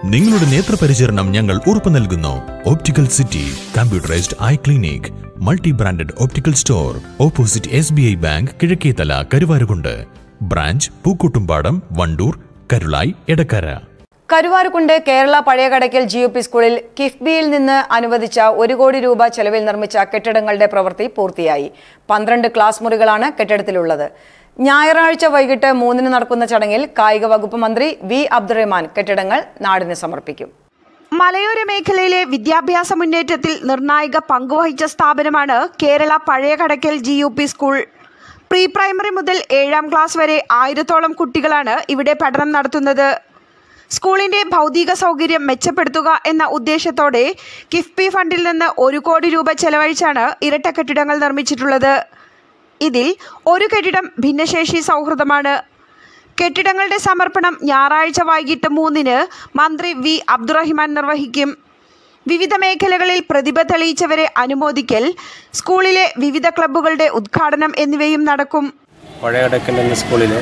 നിങ്ങളുടെ നേത്രപരിചരണം ഞങ്ങൾ ഉറപ്പു നൽകുന്നു. Optical city, computerised eye clinic, multi branded optical store, opposite SBI bank, Kizhakkethala, Karuvarakundu. Branch Pookkottumpadam, Wandoor, Karulai, Edakkara. Karuvarakundu Kerala Pazhayakadakkal GUP സ്കൂളിൽ കിഫ്ബിയിൽ നിന്ന് അനുവദിച്ച 1 കോടി രൂപ ചെലവിൽ നിർമ്മിച്ച കെട്ടിടങ്ങളുടെ പ്രവൃത്തി പൂർത്തിയായി. 12 ക്ലാസ് മുറികളാണ് കെട്ടിടത്തിലുള്ളത്. ഞായറാഴ്ച വൈകിട്ട് 3-ന് നടക്കുന്ന ചടങ്ങിൽ കായിക വകുപ്പ് മന്ത്രി V. അബ്ദുറഹ്മാൻ കെട്ടിടങ്ങൾ നാടിന് സമർപ്പിക്കും. മലയോര മേഖലയിലെ വിദ്യാഭ്യാസ മുന്നേറ്റത്തിൽ നിർണായക പങ്കുവഹിച്ച സ്ഥാപനമാണ് Kerala Pazhayakadakkal GUP school. Pre primary മുതൽ 7ാം ക്ലാസ് വരെ 1000-ഓളം കുട്ടികളാണ് ഇവിടെ പഠനം നടത്തുന്നത്. സ്കൂളിന്റെ ഭൗതിക സൗകര്യം മെച്ചപ്പെടുത്തുക എന്ന ഉദ്ദേശത്തോടെ കിഫ്ബി ഫണ്ടിൽ നിന്ന് 1 കോടി രൂപ ചെലവഴിച്ചാണ് ഇരട്ട കെട്ടിടങ്ങൾ നിർമ്മിച്ചിട്ടുള്ളത്. ഇതിൽ ഒരു കെട്ടിടം ഭിന്നശേഷി സൗഹൃദമാണ്. കെട്ടിടങ്ങളുടെ സമർപ്പണം ഞായറാഴ്ച വൈകിട്ട് 3-ന് മന്ത്രി V. അബ്ദുറഹ്മാൻ നിർവഹിക്കും. വിവിധ മേഖലകളിൽ പ്രതിഭ തെളിയിച്ചവരെ അനുമോദിക്കൽ, സ്കൂളിലെ വിവിധ ക്ലബ്ബുകളുടെ ഉദ്ഘാടനം എന്നിവയും നടക്കും. പഴയകടയ്ക്കൽ എന്ന സ്കൂളിലെ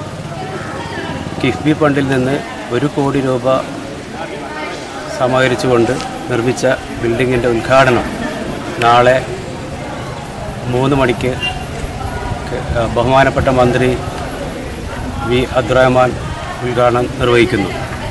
കിഫ്ബി ഫണ്ടിൽ നിന്ന് 1 കോടി രൂപ സമാഹരിച്ചുകൊണ്ട് നിർമ്മിച്ച ബിൽഡിങ്ങിൻ്റെ ഉദ്ഘാടനം നാളെ 3 മണിക്ക് ബഹുമാനപ്പെട്ട മന്ത്രി V. അബ്ദുറഹ്മാൻ ഉദ്ഘാടനം നിർവഹിക്കുന്നു.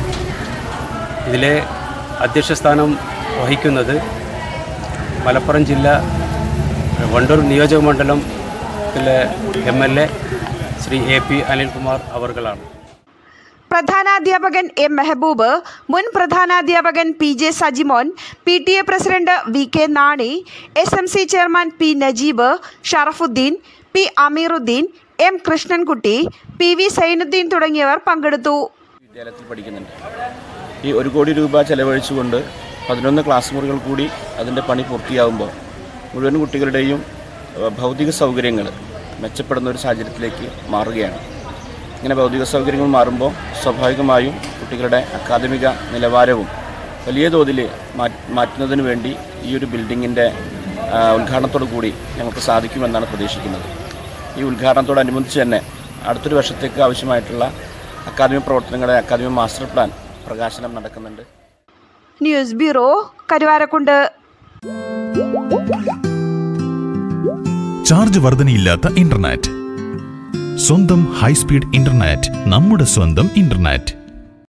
ഇതിലെ അധ്യക്ഷസ്ഥാനം വഹിക്കുന്നത് മലപ്പുറം ജില്ല വണ്ടൂർ നിയോജക മണ്ഡലത്തിലെ MLA Shri AP Anilkumar അവർകളാണ്. പ്രധാനാധ്യാപകൻ M. Mehaboob, മുൻ പ്രധാനാധ്യാപകൻ PJ Sajimon, PTA president VK Nani, SMC chairman P. Najeeb, Sharafuddeen, P. Ameeruddeen, M. Krishnankutty, PV Sainuddeen തുടങ്ങിയവർ പങ്കെടുത്തു. വിദ്യാലയത്തിൽ പഠിക്കുന്നുണ്ട്. ഈ 1 കോടി രൂപ ചെലവഴിച്ചുകൊണ്ട് 11 ക്ലാസ് മുറികൾ കൂടി അതിൻ്റെ പണി പൂർത്തിയാകുമ്പോൾ മുഴുവൻ കുട്ടികളുടെയും ഭൗതിക സൗകര്യങ്ങൾ മെച്ചപ്പെടുന്ന ഒരു സാഹചര്യത്തിലേക്ക് മാറുകയാണ്. ഇങ്ങനെ ഭൗതിക സൗകര്യങ്ങൾ മാറുമ്പോൾ സ്വാഭാവികമായും കുട്ടികളുടെ അക്കാദമിക നിലവാരവും വലിയ തോതിൽ മാറ്റുന്നതിന് വേണ്ടി ഈ ഒരു ബിൽഡിങ്ങിൻ്റെ ഉദ്ഘാടനത്തോടു കൂടി ഞങ്ങൾക്ക് സാധിക്കുമെന്നാണ് പ്രതീക്ഷിക്കുന്നത്. ഈ ഉദ്ഘാടനത്തോടനുബന്ധിച്ച് തന്നെ അടുത്തൊരു വർഷത്തേക്ക് ആവശ്യമായിട്ടുള്ള അക്കാദമിക പ്രവർത്തനങ്ങളുടെ അക്കാദമിക മാസ്റ്റർ പ്ലാൻ പ്രകാശനം നടക്കുന്നുണ്ട്. News bureau, Karuvarakundu. ചാർജ് വർധനയില്ലാത്ത ഇന്റർനെറ്റ്, സ്വന്തം ഹൈസ്പീഡ് ഇന്റർനെറ്റ്, നമ്മുടെ സ്വന്തം ഇന്റർനെറ്റ്.